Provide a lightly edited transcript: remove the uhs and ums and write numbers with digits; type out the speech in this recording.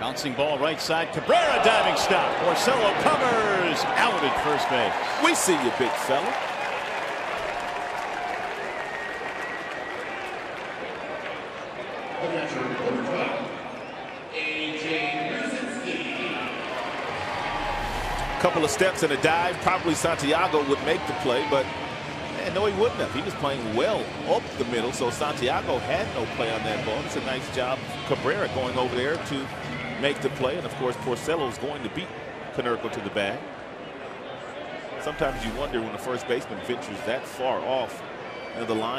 Bouncing ball right side. Cabrera diving stop. Porcello covers. Out at first base. We see you, big fella. Couple of steps and a dive. Probably Santiago would make the play, but no, he wouldn't have. He was playing well up the middle, so Santiago had no play on that ball. It's a nice job, Cabrera, going over there to make the play. And, of course, Porcello is going to beat Konerko to the bag. Sometimes you wonder when the first baseman ventures that far off the line.